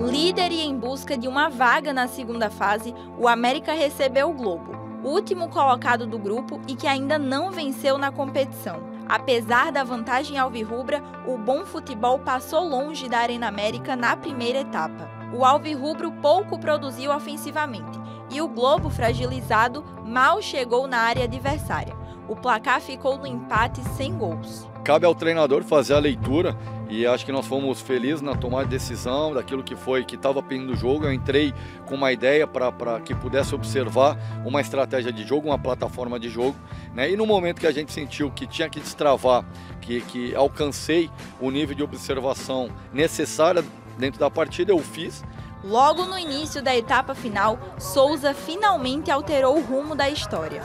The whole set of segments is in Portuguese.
Líder e em busca de uma vaga na segunda fase, o América recebeu o Globo, último colocado do grupo e que ainda não venceu na competição. Apesar da vantagem alvirrubra, o bom futebol passou longe da Arena América na primeira etapa. O alvirrubro pouco produziu ofensivamente e o Globo, fragilizado, mal chegou na área adversária. O placar ficou no empate sem gols. Cabe ao treinador fazer a leitura e acho que nós fomos felizes na tomada de decisão daquilo que estava pedindo o jogo. Eu entrei com uma ideia para que pudesse observar uma estratégia de jogo, uma plataforma de jogo, né? E no momento que a gente sentiu que tinha que destravar, que alcancei o nível de observação necessária dentro da partida, eu fiz. Logo no início da etapa final, Souza finalmente alterou o rumo da história.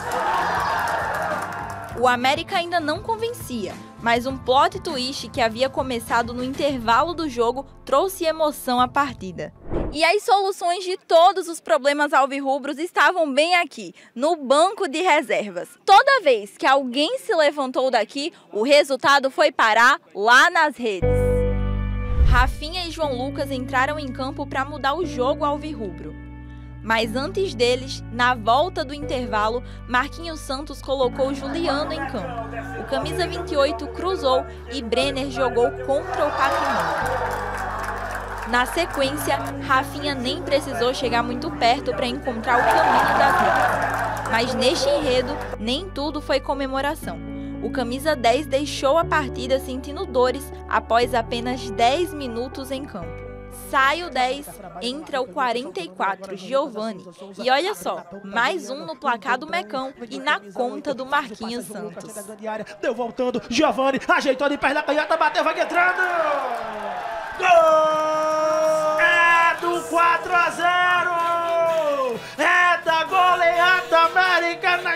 O América ainda não convencia, mas um plot twist que havia começado no intervalo do jogo trouxe emoção à partida. E as soluções de todos os problemas alvirrubros estavam bem aqui, no banco de reservas. Toda vez que alguém se levantou daqui, o resultado foi parar lá nas redes. Rafinha e João Lucas entraram em campo para mudar o jogo alvirrubro. Mas antes deles, na volta do intervalo, Marquinhos Santos colocou Juliano em campo. O camisa 28 cruzou e Brenner jogou contra o Patrimônio. Na sequência, Rafinha nem precisou chegar muito perto para encontrar o caminho das redes. Mas neste enredo, nem tudo foi comemoração. O camisa 10 deixou a partida sentindo dores após apenas 10 minutos em campo. Sai o 10, entra o 44, Giovani. E olha só, mais um no placar do Mecão e na conta do Marquinhos Santos. Deu voltando, Giovani, ajeitou de perna canhota, bateu, vai entrando! Gol! É do 4-0! É da goleada americana,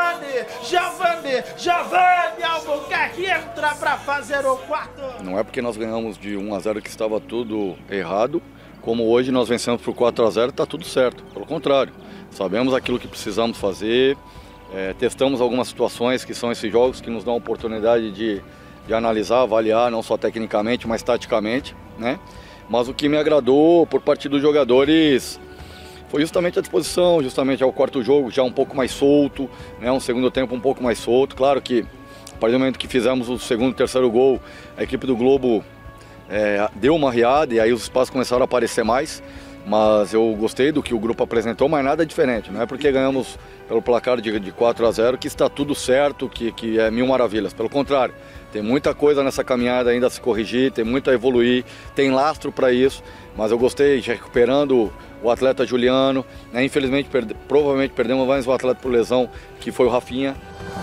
Giovani Albuquerque entra para fazer o quarto. Não é porque nós ganhamos de 1-0 que estava tudo errado, como hoje nós vencemos por 4-0, está tudo certo. Pelo contrário, sabemos aquilo que precisamos fazer, testamos algumas situações que são esses jogos que nos dão a oportunidade de analisar, avaliar, não só tecnicamente, mas taticamente, né? Mas o que me agradou por parte dos jogadores foi justamente a disposição, justamente ao quarto jogo já um pouco mais solto, né? Um segundo tempo um pouco mais solto. Claro que a partir do momento que fizemos o segundo e terceiro gol, a equipe do Globo deu uma riada e aí os espaços começaram a aparecer mais. Mas eu gostei do que o grupo apresentou, mas nada diferente. Não é porque ganhamos pelo placar de 4-0 que está tudo certo, que é mil maravilhas. Pelo contrário, tem muita coisa nessa caminhada ainda a se corrigir, tem muito a evoluir, tem lastro para isso. Mas eu gostei de recuperando o atleta Juliano, né? Infelizmente, provavelmente perdemos mais um atleta por lesão, que foi o Rafinha.